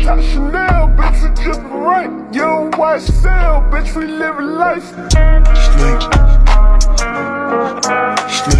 Top Chanel, bitch, we drippin' right. Young white cell, bitch, we living life. Snake.